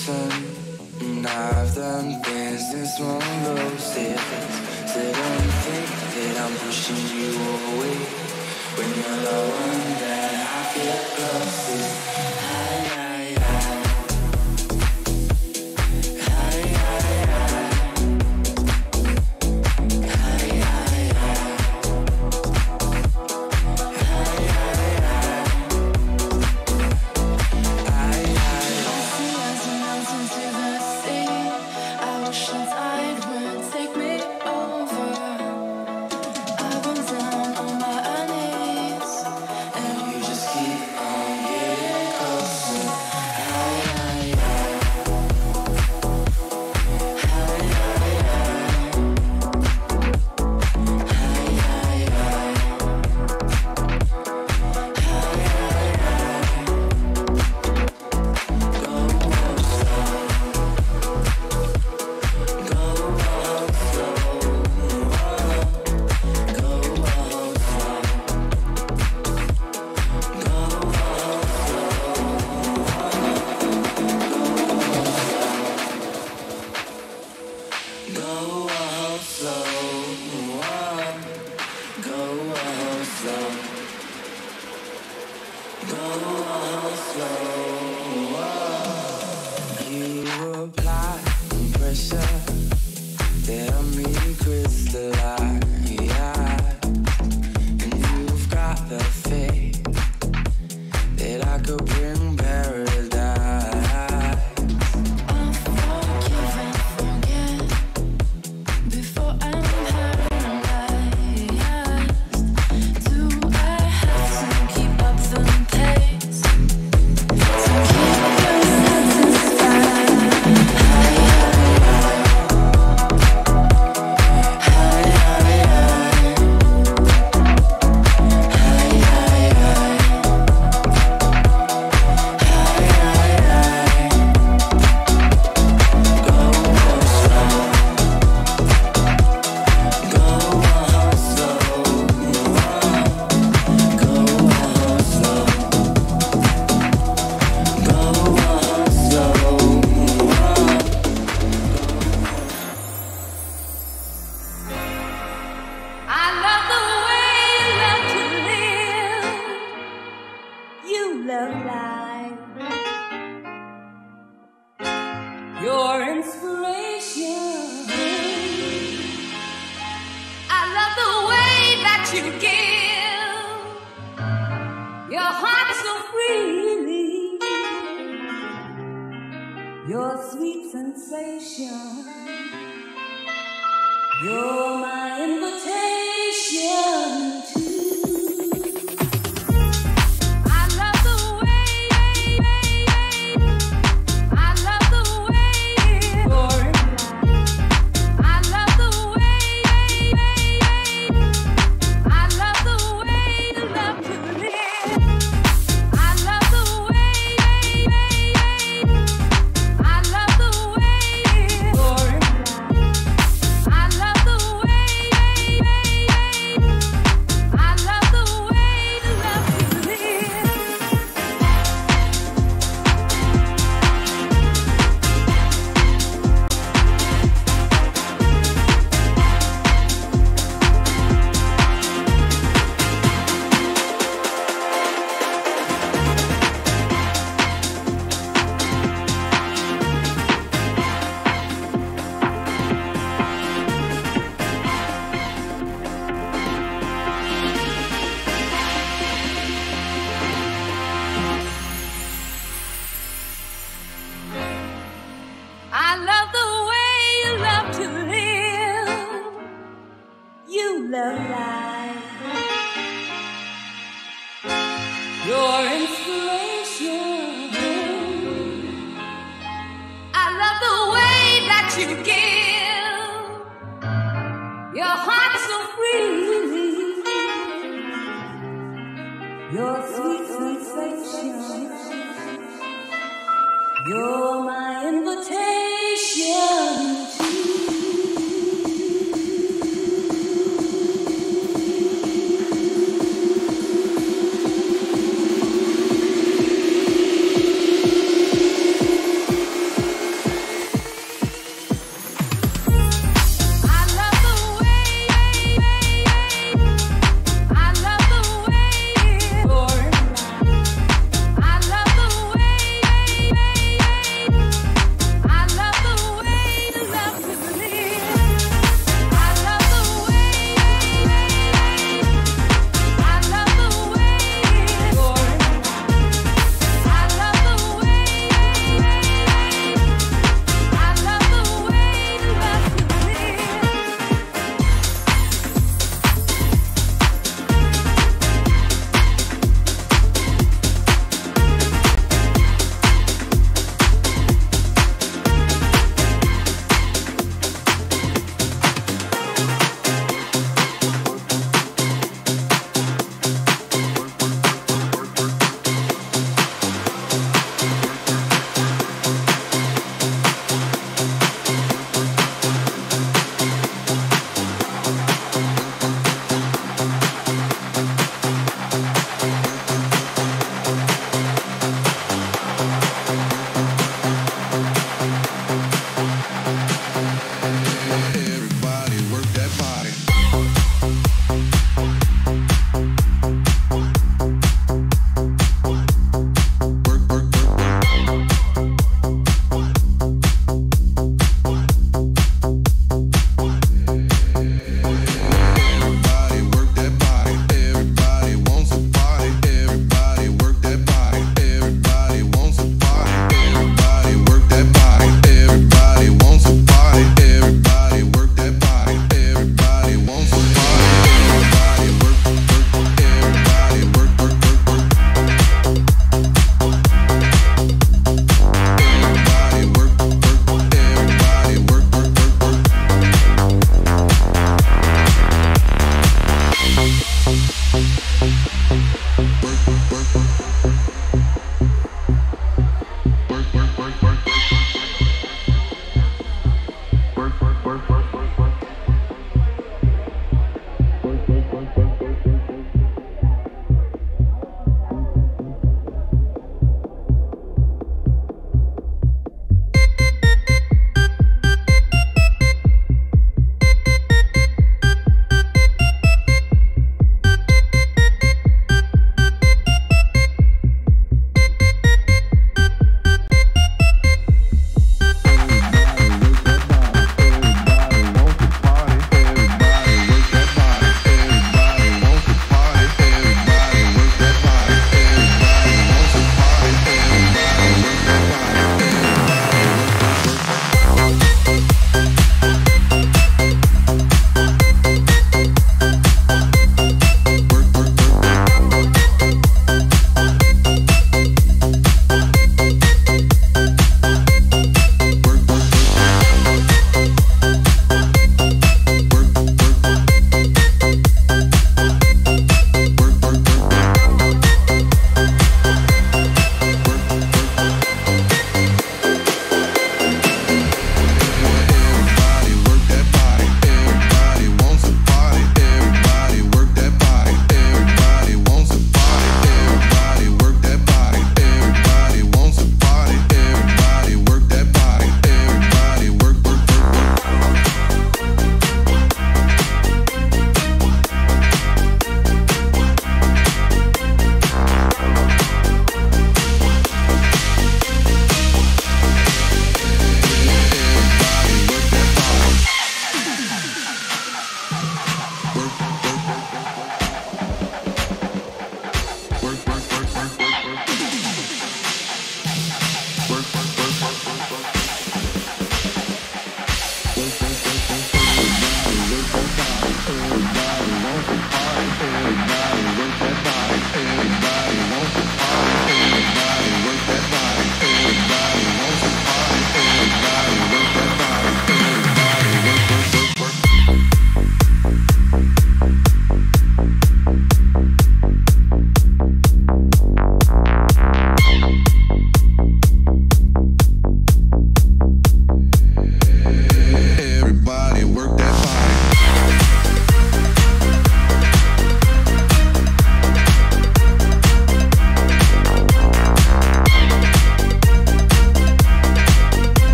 listen. I've done things this won't go still. So don't think that I'm pushing you away. When you're the one that I get closest.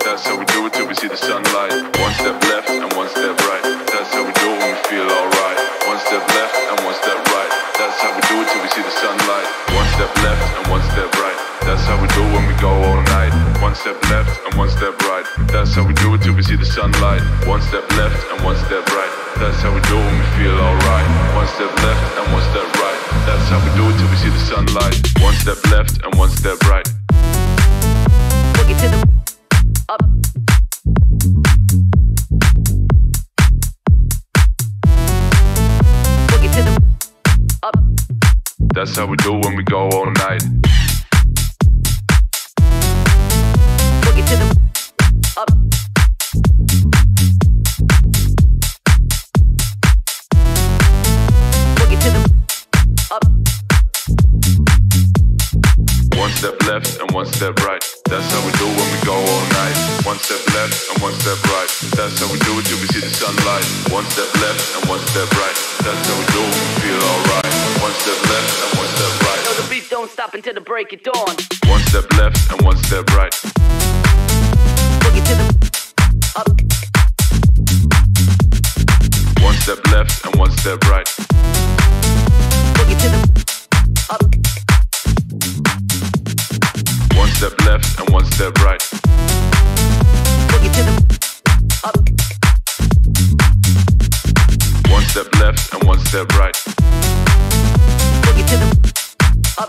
That's how we do it till we see the sunlight. One step left and one step right. That's how we do it when we feel alright. One step left and one step right. That's how we do it till we see the sunlight. One step left and one step right. That's how we do it when we go all night. One step left and one step right. That's how we do it till we see the sunlight. One step left and one step right. That's how we do it when we feel alright. One step left and one step right. That's how we do it till we see the sunlight. One step left and one step right. Boogie to the up. Boogie to the up. That's how we do it when we go all night. Boogie to the up. Boogie to the up. One step left and one step right. That's how we do it when we go all night. One step left and one step right. That's how we do it till we see the sunlight. One step left and one step right. That's how we do it when we feel alright. One step left and one step right. No, the beat don't stop until the break of dawn. One step left and one step right. Boogie to the up. One step left and one step right. Boogie to the up. One step left and one step right. Boogie to the up. One step left and one step right. Boogie to the up.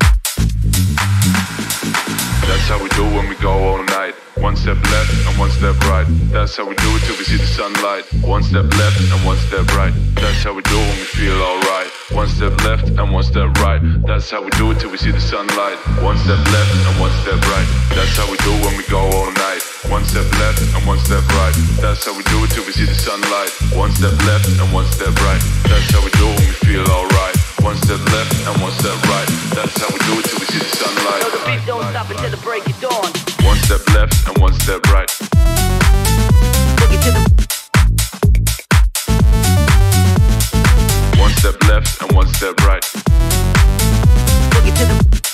That's how we do it when we go all night. One step left and one step right. That's how we do it till we see the sunlight. One step left and one step right. That's how we do it when we feel alright. One step left and one step right. That's how we do it till we see the sunlight. One step left and one step right. That's how we do it when we go all night. One step left and one step right. That's how we do it till we see the sunlight. One step left and one step right. That's how we do it when we feel alright. One step left and one step right. That's how we do it till we see the sunlight. No, the beat don't stop until the break of dawn. One step left and one step right. Boogie to the One step left and one step right. boogie to the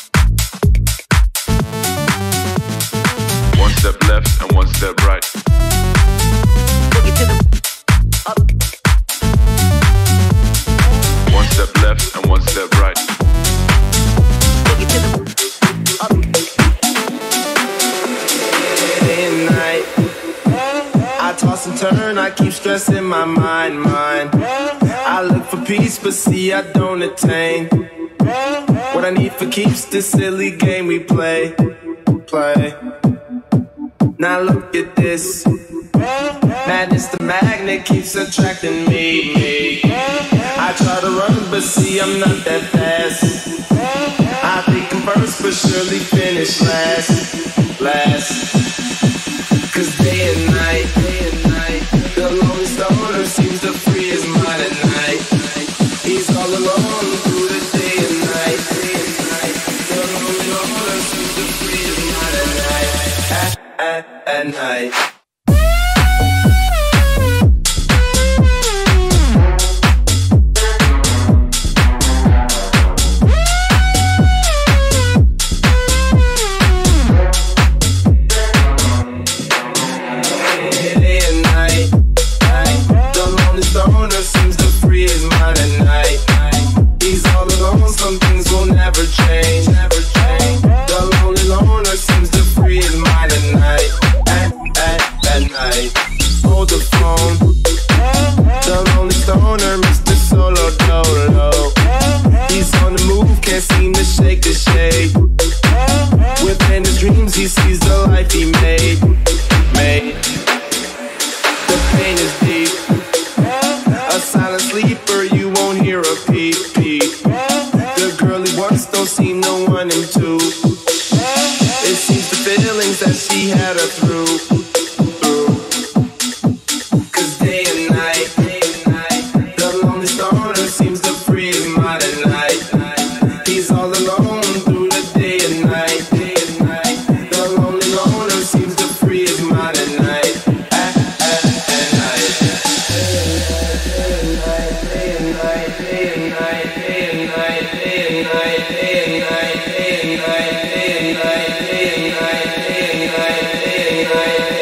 One step left and one step right. boogie to the up. One step left and one step right. Boogie to the up. Day and night, I toss and turn, I keep stressing my mind. I look for peace, but see I don't attain. What I need for keeps this silly game we play. Now look at this. Madness, the magnet keeps attracting me. I try to run, but see I'm not that fast. I think I'm first, but surely finish last. Cause day and night, the lonely stoner seems to free his mind at night. He's all alone through the day and night. The lonely loner seems to free his mind at night. At night. He sees the life he made. The pain is deep. A silent sleeper, you won't hear a peep. The girl he wants don't seem to want him to. It seems the feelings that she had her through. Cause day and night, the lonely stoner seems to free his mind at night. He's all alone through the day and night. Seems to free his mind at night. At night. Day and night.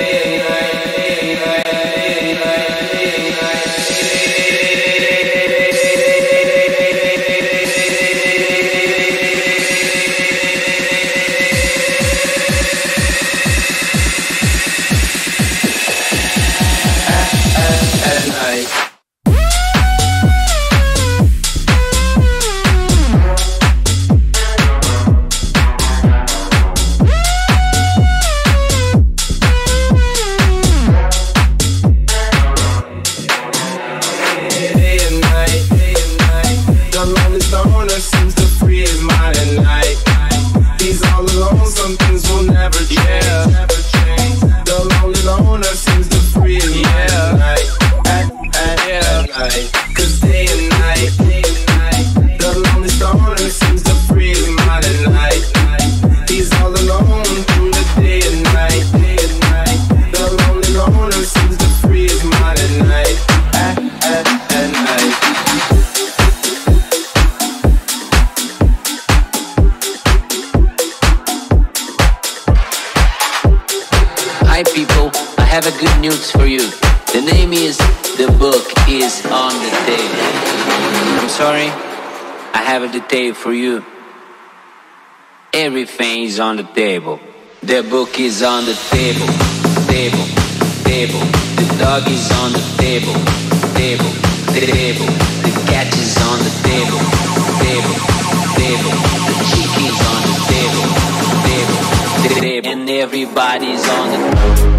Hi people, I have a good news for you. The name is The Book is on the Table. I'm sorry, I have a detail for you. Everything is on the table. The book is on the table. Table, table. The dog is on the table. Table, table. The cat is on the table. Table, table. The chicken is on the table. Table, table. And everybody's on the table.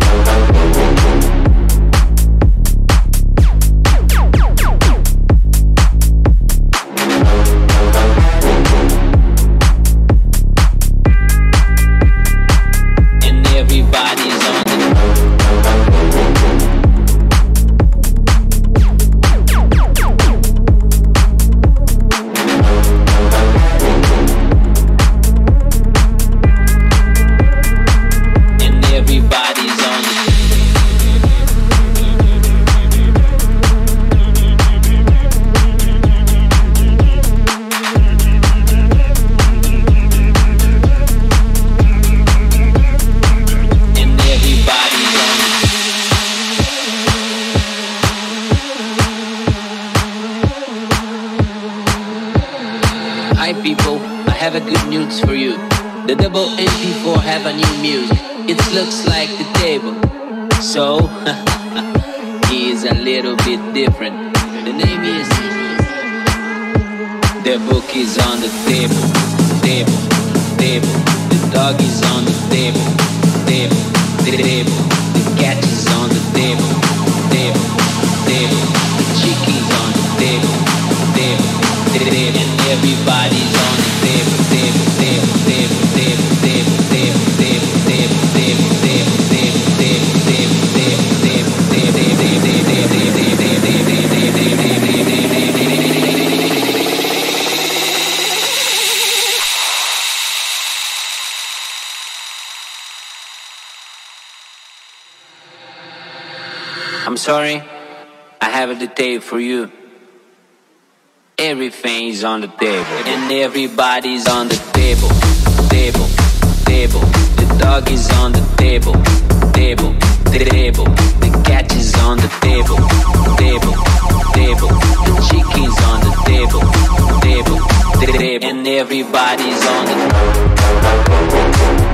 Have a good news for you. The double MP4 have a new music. It looks like the table, so he is a little bit different. The name is The Book is on the table. Table, table. The dog is on the table. Table, table. The cat is on the table. Table, table. The chicken's on the table. Table, table. And everybody's on the table. I'm sorry, I have a detail for you. Everything's on the table, and everybody's on the table. Table, table. The dog is on the table. Table, table. The cat is on the table. Table, table. The chicken's on the table. Table, table. And everybody's on the table.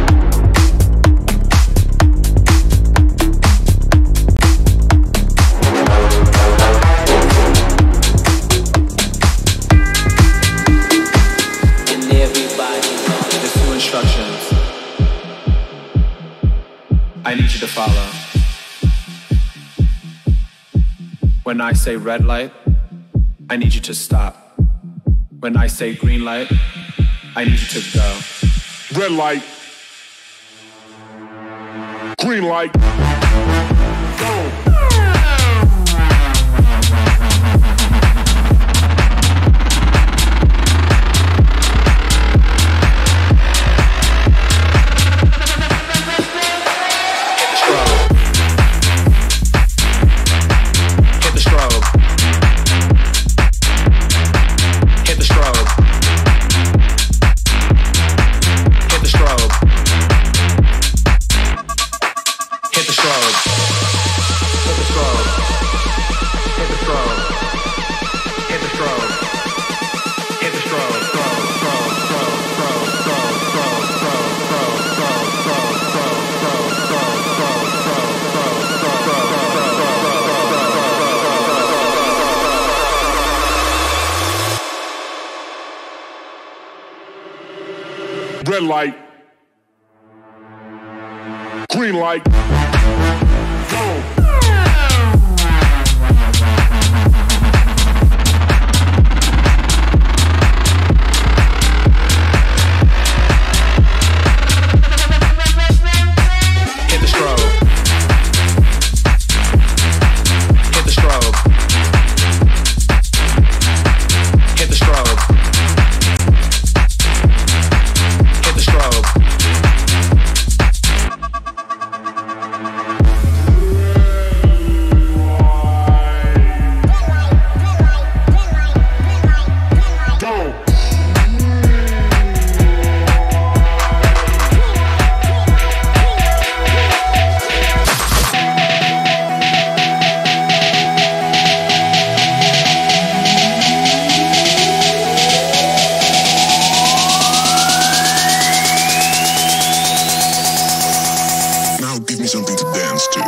I need you to follow. When I say red light, I need you to stop. When I say green light, I need you to go. Red light. Green light. Go. Red light. Green light. Go. dance to.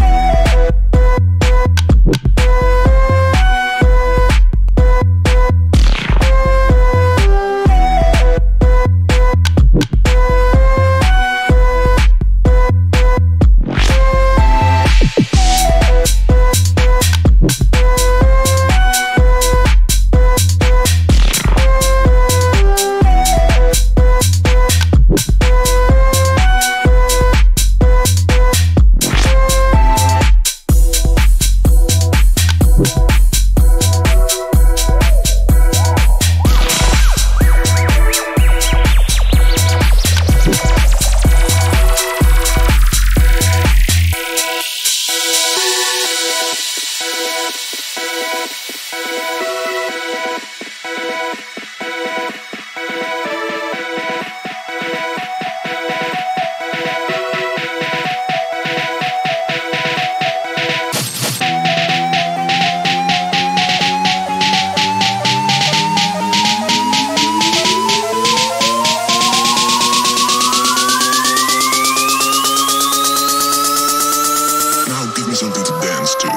Something to dance to.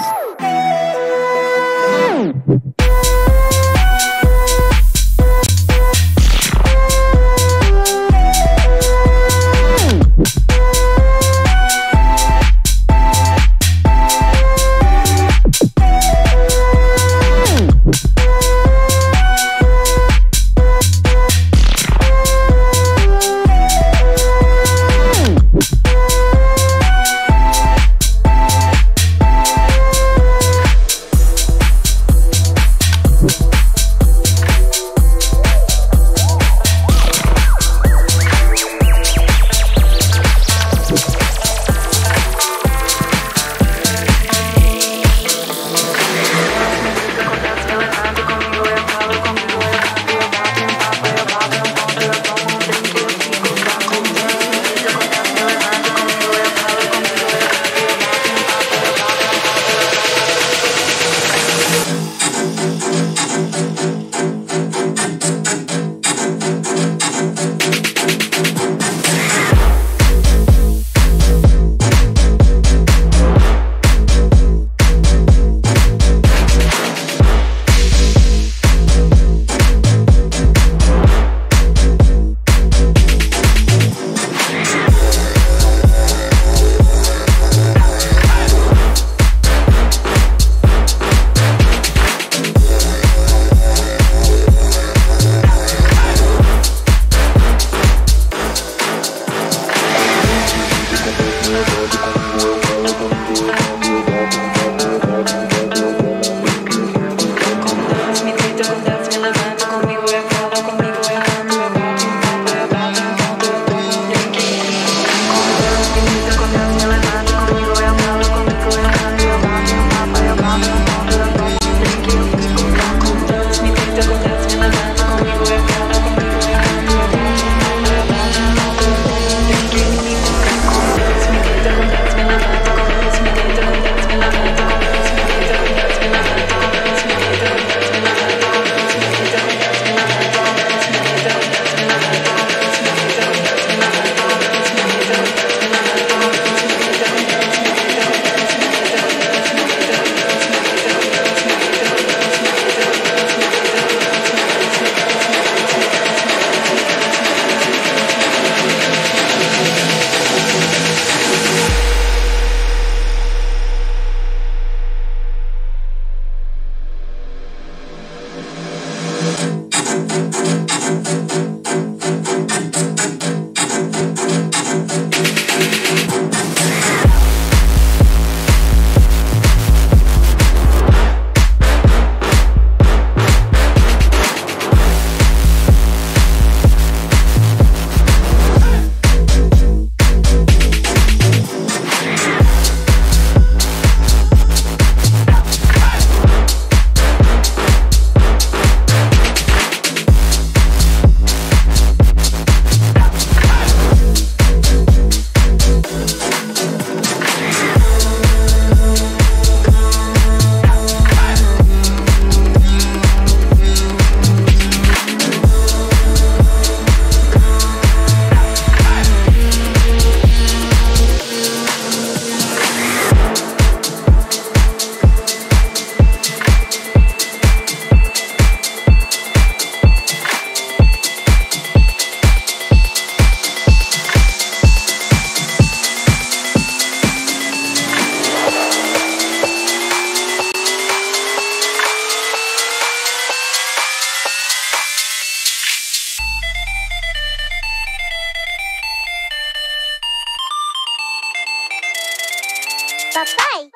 Bye-bye.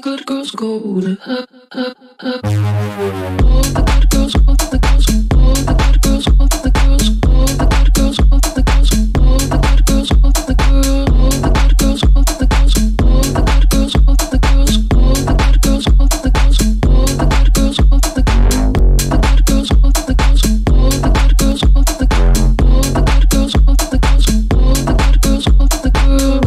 good girls go to up, up, up. All the good girls, all the girls, all the good girls, all the girls, all the good girls, all the girls, all the good girls, all the girls, all the good girls, all the girls, all the good girls, all the girls, all the good girls, all the girls, all the good girls, all the good girls, all the girls, all the good girls, all the girls, all the good girls, all the girls, all the good girls, all the girls.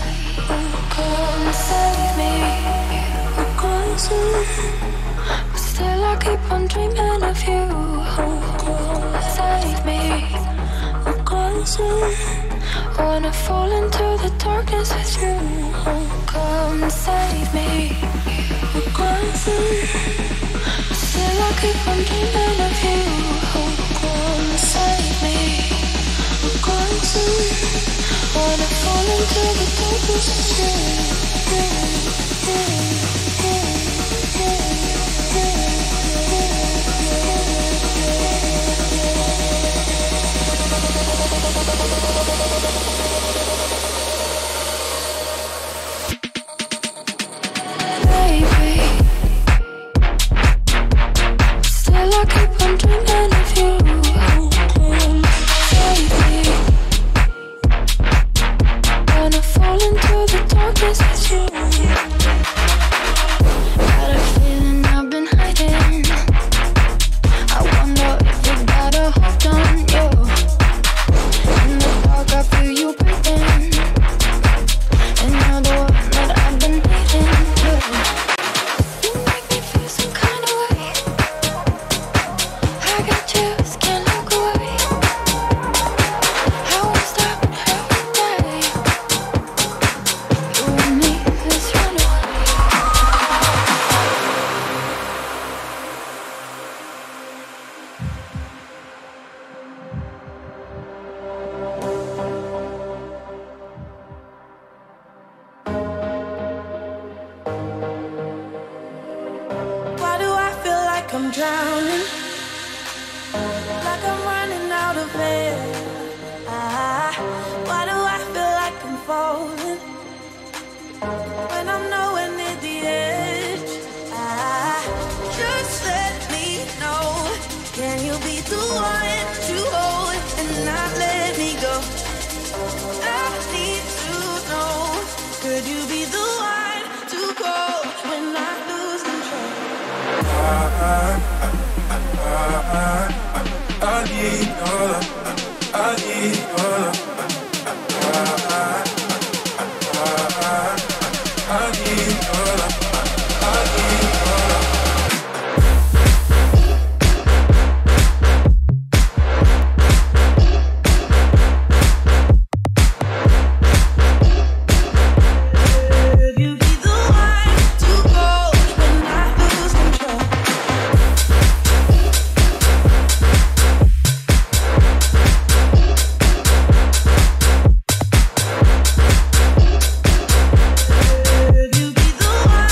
Save me, we're crazy. Still I keep on dreaming of you. Save me, I'm closer. Wanna fall into the darkness with you. Come save me, I'm closer. Still I keep on dreaming of you. Come save me, I'm closer. Wanna fall into the darkness with you. Baby, still I keep on dreaming of you. Baby, wanna fall into the darkness with you. Got a feeling I've been hiding. I wonder if you got a hold on you. In the dark I feel you breathing, and you're the one that I've been needing. You make me feel some kind of way. I got chills, can't look away. I won't stop, I won't die. You and me, let's run away. Why do I feel like I'm drowning? Like I'm running out of air. Why do I feel like I'm falling when I'm nowhere near the edge? Just let me know. Can you be the one to hold and not let me go? I need to know. Could you be the one to go when I lose control? I need your love. I need your love. I need your love. I need your love. Could you be the one to go when I lose control? Could you be the one?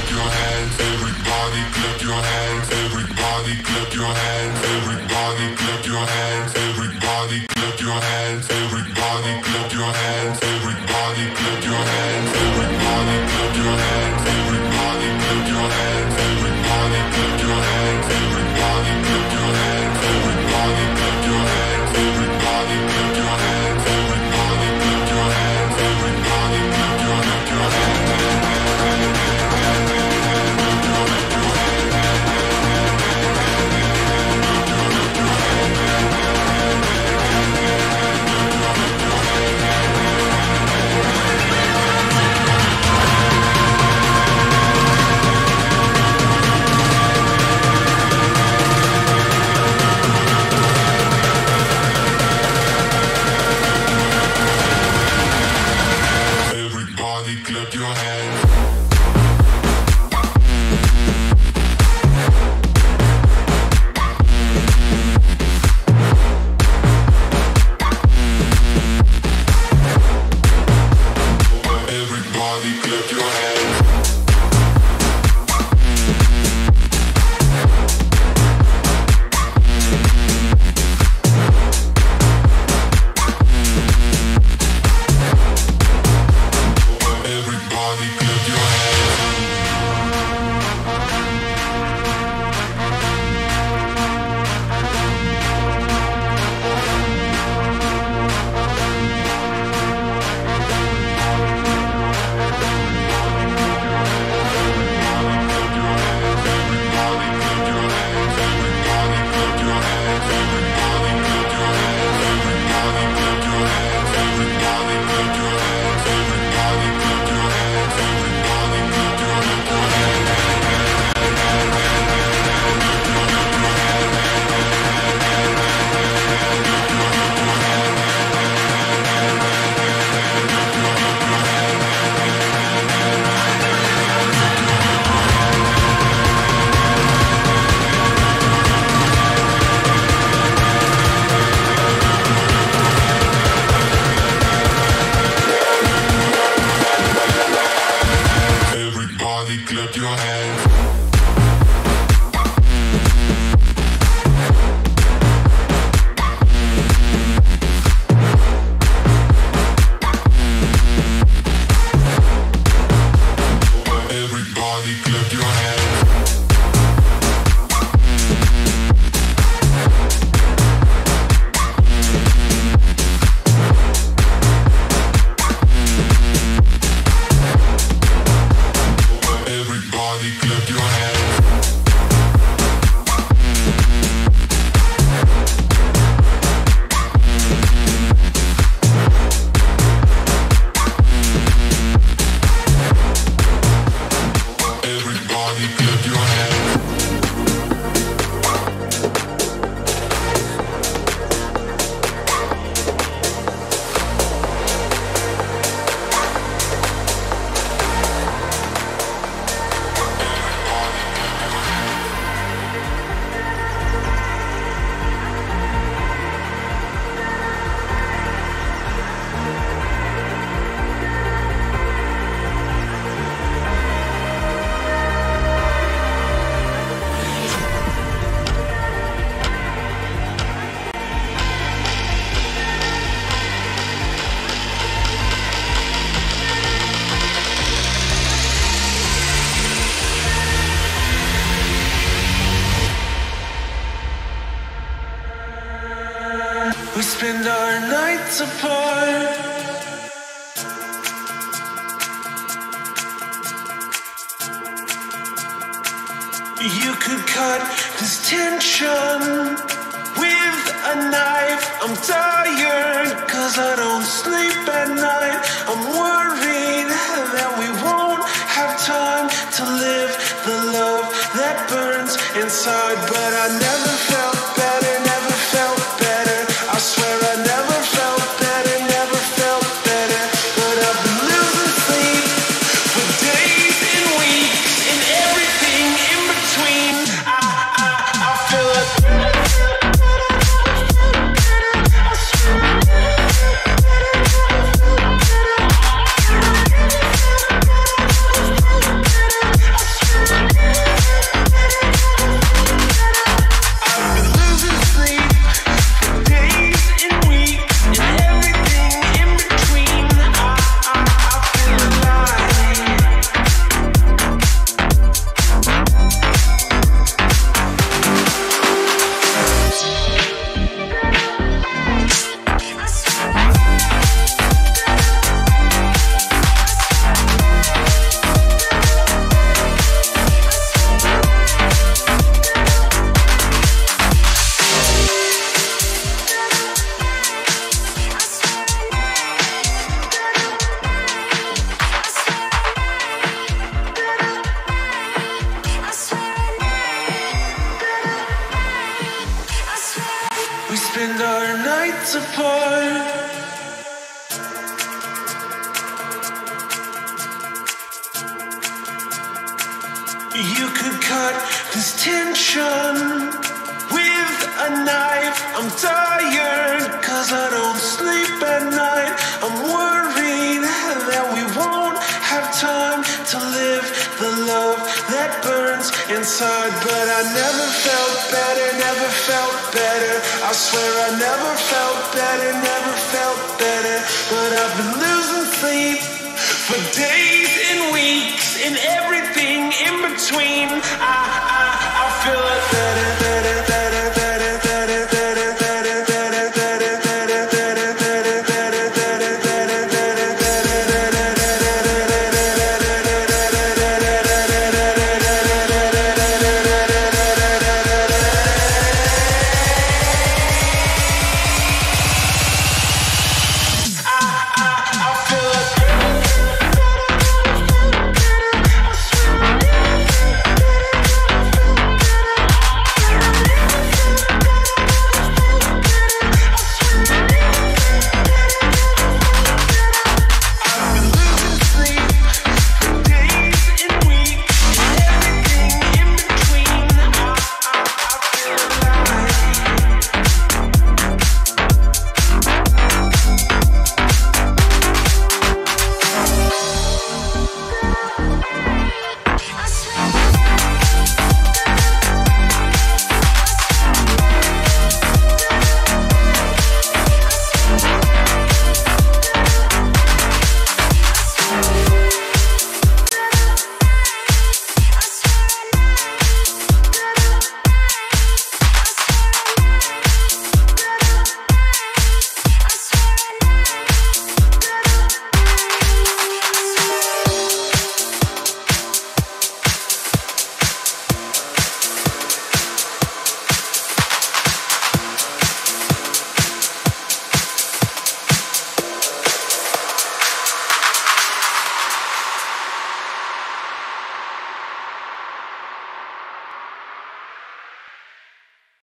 We spend our nights apart. You could cut this tension with a knife. I'm tired, cause I don't sleep at night. I'm worried that we won't have time to live the love that burns inside. But I never felt better, never felt better. I swear I never felt better, never felt better. But I've been losing sleep for days and weeks and everything in between. I feel it. I nights apart. You could cut this tension with a knife. I'm tired, cause I don't sleep at night. I'm worried that we won't have time to live the love that burns inside. But I never felt better, never felt better. I swear I never felt better, never felt better. But I've been losing sleep for days